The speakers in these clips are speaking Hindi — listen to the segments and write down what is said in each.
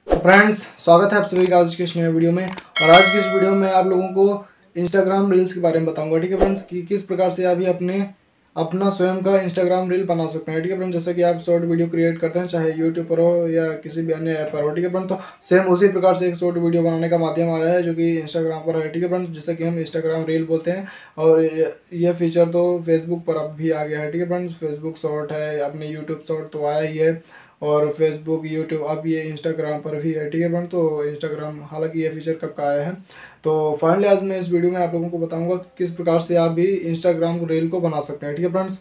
तो फ्रेंड्स, स्वागत है आप सभी का आज की इस नए वीडियो में। और आज की इस वीडियो में आप लोगों को इंस्टाग्राम रील्स के बारे में बताऊंगा। ठीक है फ्रेंड्स, कि किस प्रकार से आप भी अपना स्वयं का इंस्टाग्राम रील बना सकते हैं। ठीक है फ्रेंड्स, जैसे कि आप शॉर्ट वीडियो क्रिएट करते हैं, चाहे यूट्यूब पर हो या किसी भी अन्य ऐप पर हो। ठीक है फ्रेंड्स, तो सेम उसी प्रकार से एक शॉर्ट वीडियो बनाने का माध्यम आया है जो कि इंस्टाग्राम पर है। ठीक है फ्रेंड्स, जिसे कि हम इंस्टाग्राम रील बोलते हैं। और ये फीचर तो फेसबुक पर अब भी आ गया है। ठीक है फ्रेंड्स, फेसबुक शॉर्ट है, अपने यूट्यूब शॉर्ट तो आया ही है, और फेसबुक, यूट्यूब, अब ये इंस्टाग्राम पर भी है। ठीक है फ्रेंड, तो इंस्टाग्राम, हालांकि ये फीचर कब का आया है। तो फाइनली आज मैं इस वीडियो में आप लोगों को बताऊंगा कि किस प्रकार से आप भी इंस्टाग्राम रील को बना सकते हैं। ठीक है फ्रेंड्स,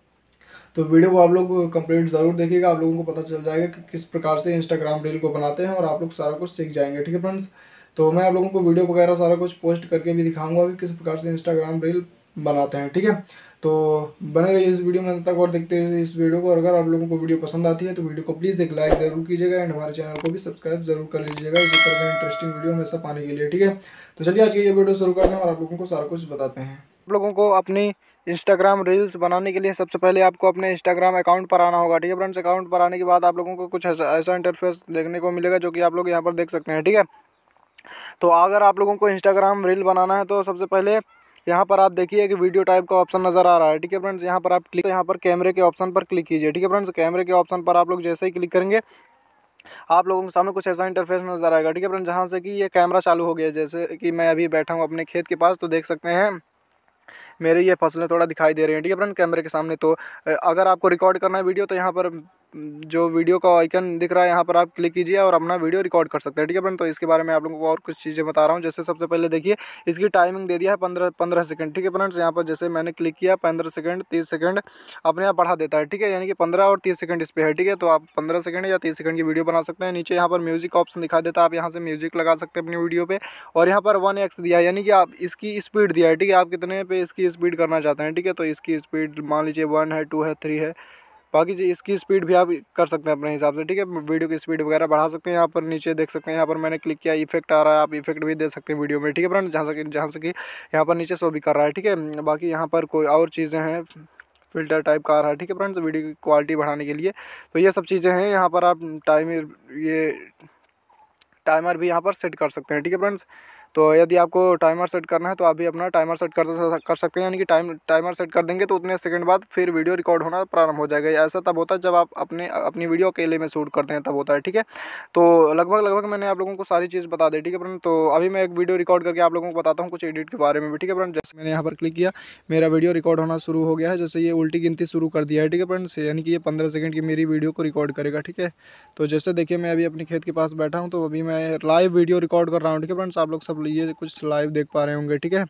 तो वीडियो को आप लोग कंप्लीट ज़रूर देखिएगा, आप लोगों को पता चल जाएगा कि किस प्रकार से इंस्टाग्राम रील को बनाते हैं और आप लोग सारा कुछ सीख जाएंगे। ठीक है फ्रेंड्स, तो मैं आप लोगों को वीडियो वगैरह सारा कुछ पोस्ट करके भी दिखाऊंगा कि किस प्रकार से इंस्टाग्राम रील बनाते हैं। ठीक है, तो बने रहिए इस वीडियो में अंत तक और देखते रहिए इस वीडियो को। और अगर आप लोगों को वीडियो पसंद आती है तो वीडियो को प्लीज़ एक लाइक ज़रूर कीजिएगा एंड हमारे चैनल को भी सब्सक्राइब जरूर कर लीजिएगा इसी तरह का इंटरेस्टिंग वीडियो हमेशा पाने के लिए। ठीक है, तो चलिए आज की ये वीडियो शुरू करते हैं और आप लोगों को सारा कुछ बताते हैं। आप लोगों को अपनी इंस्टाग्राम रील्स बनाने के लिए सबसे पहले आपको अपने इंस्टाग्राम अकाउंट पर आना होगा। ठीक है फ्रेंड्स, अकाउंट पर आने के बाद आप लोगों को कुछ ऐसा इंटरफेस देखने को मिलेगा जो कि आप लोग यहाँ पर देख सकते हैं। ठीक है, तो अगर आप लोगों को इंस्टाग्राम रील बनाना है तो सबसे पहले यहाँ पर आप देखिए कि वीडियो टाइप का ऑप्शन नज़र आ रहा है। ठीक है फ्रेंड्स, यहाँ पर आप क्लिक, यहाँ पर कैमरे के ऑप्शन पर क्लिक कीजिए। ठीक है फ्रेंड्स, कैमरे के ऑप्शन पर आप लोग जैसे ही क्लिक करेंगे आप लोगों के सामने कुछ ऐसा इंटरफेस नज़र आएगा। ठीक है फ्रेंड्स, जहाँ से कि ये कैमरा चालू हो गया, जैसे कि मैं अभी बैठा हूँ अपने खेत के पास, तो देख सकते हैं मेरे ये फसलें थोड़ा दिखाई दे रही हैं। ठीक है फ्रेंड, कैमरे के सामने। तो अगर आपको रिकॉर्ड करना है वीडियो तो यहाँ पर जो वीडियो का आइकन दिख रहा है यहाँ पर आप क्लिक कीजिए और अपना वीडियो रिकॉर्ड कर सकते हैं। ठीक है फ्रेंड, तो इसके बारे में आप लोगों को और कुछ चीज़ें बता रहा हूँ। जैसे सबसे पहले देखिए, इसकी टाइमिंग दे दिया है 15 सेकंड। ठीक है फ्रेंड्स, यहाँ पर जैसे मैंने क्लिक किया 15 सेकंड 30 सेकंड अपने आप बढ़ा देता है। ठीक है, यानी कि 15 और 30 सेकंड इस पर है। ठीक है, तो आप 15 सेकंड या 30 सेकंड की वीडियो बना सकते हैं। नीचे यहाँ पर म्यूजिक ऑप्शन दिखा देता है, आप यहाँ से म्यूजिक लगा सकते हैं अपनी वीडियो पे। और यहाँ पर 1x दिया है, यानी कि आप इसकी स्पीड दिया है। ठीक है, आप कितने पे इसकी स्पीड करना चाहते हैं। ठीक है, तो इसकी स्पीड मान लीजिए 1 है, 2 है, 3 है, बाकी जी इसकी स्पीड भी आप कर सकते हैं अपने हिसाब से। ठीक है, वीडियो की स्पीड वगैरह बढ़ा सकते हैं। यहाँ पर नीचे देख सकते हैं, यहाँ पर मैंने क्लिक किया, इफेक्ट आ रहा है, आप इफेक्ट भी दे सकते हैं वीडियो में। ठीक है फ्रेंड, जहाँ से कि यहाँ पर नीचे शो भी कर रहा है। ठीक है, बाकी यहाँ पर कोई और चीज़ें हैं, फिल्टर टाइप का आ रहा है। ठीक है फ्रेंड्स, वीडियो की क्वालिटी बढ़ाने के लिए, तो ये सब चीज़ें हैं। यहाँ पर आप ये टाइमर भी यहाँ पर सेट कर सकते हैं। ठीक है फ्रेंड्स, तो यदि आपको टाइमर सेट करना है तो आप भी अपना टाइमर सेट कर सकते हैं, यानी कि टाइमर सेट कर देंगे तो उतने सेकंड बाद फिर वीडियो रिकॉर्ड होना प्रारंभ हो जाएगा। ऐसा तब होता है जब आप अपनी वीडियो अकेले में शूट करते हैं, तब होता है। ठीक है, तो लगभग मैंने आप लोगों को सारी चीज़ बता दी। ठीक है फ्रेंड, तो अभी मैं एक वीडियो रिकॉर्ड करके आप लोगों को बताता हूँ कुछ एडिट के बारे में भी। ठीक है फ्रेंड, जैसे मैंने यहाँ पर क्लिक किया, मेरा वीडियो रिकॉर्ड होना शुरू हो गया है। जैसे ये उल्टी गिनती शुरू कर दिया है। ठीक है फ्रेंड्स, यानी कि ये 15 सेकंड की मेरी वीडियो को रिकॉर्ड करेगा। ठीक है, तो जैसे देखिए मैं अभी अपने खेत के पास बैठा हूँ, तो अभी मैं लाइव वीडियो रिकॉर्ड कर रहा हूँ। ठीक है फ्रेंड्स, आप लोग सब ये कुछ लाइव देख पा रहे होंगे। ठीक है,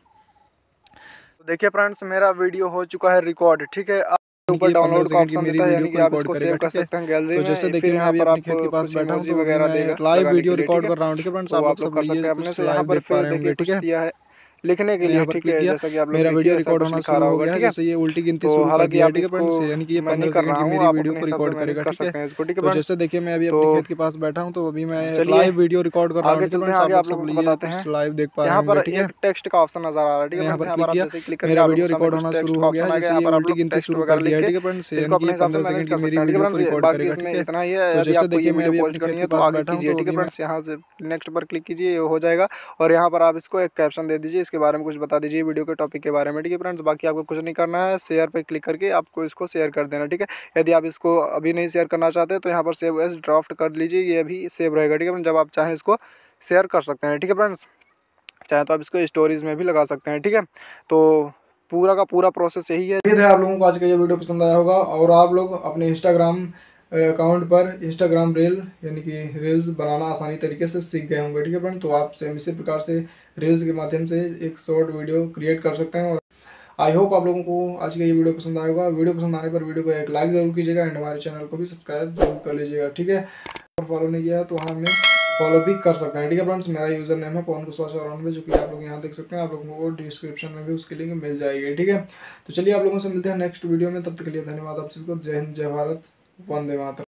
तो देखिए फ्रेंड्स, मेरा वीडियो हो चुका है रिकॉर्ड। ठीक है, ऊपर डाउनलोड का ऑप्शन देता है, यानी कि आप इसको सेव कर सकते हैं गैलरी में। जैसे देखिए फिर मैं यहाँ अभी पर अपने आप खेत के पास कुछ बैठा हूँ, इमोजी तो अभी वगैरह मैं देगा लाइव लगाने वीडियो के लिए। ठीक रिकॉर्ड है, कर रहा हूँ। ठीक है फ्रेंड्स, तो आप लोग आप लोग सब कर सकते ये हैं अपने कुछ से। यहाँ लाइव पर देख पा फिर रहे देखिए होंगे। ठीक कुछ है, दिया है लिखने के मैंने लिए। यहाँ पर ठीक क्लिक है, किया, जैसा कि आप लोग मेरा देखिए वीडियो ऐसा रिकॉर्ड कुछ होना लिखा शुरू रहा हो होगा। गया है। ठीक है, जैसे ये उल्टी गिनती तो शुरू कर हालांकि दिया है। आप ठीक है इसको फ्रेंड्स, यानी कि ये मैं नहीं 15 कर सेकंड रहा की हूँ, मेरी आप वीडियो अपने को हिसाब से रिकॉर्ड मैनेज करेगा। कर ठीक है, सकते हैं इसको। ठीक है तो फ्रेंड्स, जैसे देखिए मैं अभी तो अपने खेत के पास बैठा हूँ, तो अभी मैं चलिए लाइव वीडियो रिकॉर्ड कर रहा हूँ। आगे ठीक है चलते हैं। फ्रेंड्स, आप आगे लोग आप लोगों सब को ये बताते कुछ हैं। लाइव देख पा रहे यहाँ पर होंगे। ठीक है, एक टेक्स्ट का ऑप्शन नज़र आ रहा है। ठीक है मैंने यहाँ फ्रेंड्स, पर यहाँ क्लिक पर आप किया, जैसे ही क्लिक करेंगे मेरा आप लोगों वीडियो के सामने रिकॉर्ड कुछ होना टेक्स्ट शुरू का हो ऑप्शन गया है। आएगा। जैसे यहाँ ये पर आप उल्टी लोग गिनती टेक्स्ट शुरू वगैरह कर लिख दिया है। के ठीक है फ्रेंड्स, इसको यानी कि अपने ये हिसाब से 15 मैनेज सेकंड की कर मेरी सकते हैं। ठीक है वीडियो को फ्रेंड्स, रिकॉर्ड बाकी करेगा। ठीक इसमें है, इतना ही है। तो यदि जैसे आपको ये देखिए मैं वीडियो अभी पोस्ट अपने खेत करनी के है तो पास आगे बैठा हूँ, कीजिए। तो ठीक है अभी मैं फ्रेंड्स, यहाँ से नेक्स्ट पर क्लिक कीजिए, हो जाएगा। और यहाँ पर आप इसको एक कैप्शन दे दीजिए, इसके बारे में कुछ बता दीजिए वीडियो के टॉपिक के बारे में। ठीक है फ्रेंड्स, बाकी आपको कुछ नहीं करना है, शेयर पे क्लिक करके आपको इसको शेयर कर देना। ठीक है, यदि आप इसको अभी नहीं शेयर करना चाहते तो यहाँ पर सेव एज ड्राफ्ट कर लीजिए, ये भी सेव रहेगा। ठीक है, जब आप चाहें इसको शेयर कर सकते हैं। ठीक है फ्रेंड्स, चाहे तो आप इसको स्टोरीज में भी लगा सकते हैं। ठीक है, तो पूरा का पूरा प्रोसेस यही है। उम्मीद है आप लोगों को आज का ये वीडियो पसंद आया होगा और आप लोग अपने इंस्टाग्राम अकाउंट पर इंस्टाग्राम रील यानी कि रील्स बनाना आसानी तरीके से सीख गए होंगे। ठीक है फ्रेंड, तो आप सेम इसी प्रकार से रील्स के माध्यम से एक शॉर्ट वीडियो क्रिएट कर सकते हैं। और आई होप आप लोगों को आज का ये वीडियो पसंद आया होगा। वीडियो पसंद आने पर वीडियो को एक लाइक जरूर कीजिएगा एंड हमारे चैनल को भी सब्सक्राइब जरूर कर लीजिएगा। ठीक है, और फॉलो नहीं किया तो हमें फॉलो भी कर सकते हैं। ठीक है फ्रेंड्स, मेरा यूजर नेम है पवन कुशवाहा 94, जो कि आप लोग यहाँ देख सकते हैं। आप लोगों को डिस्क्रिप्शन में भी उसकी लिंक मिल जाएगी। ठीक है, तो चलिए आप लोगों से मिलते हैं नेक्स्ट वीडियो में। तब तक के लिए धन्यवाद आप सभी को। जय हिंद, जय भारत, वंदे मातरम।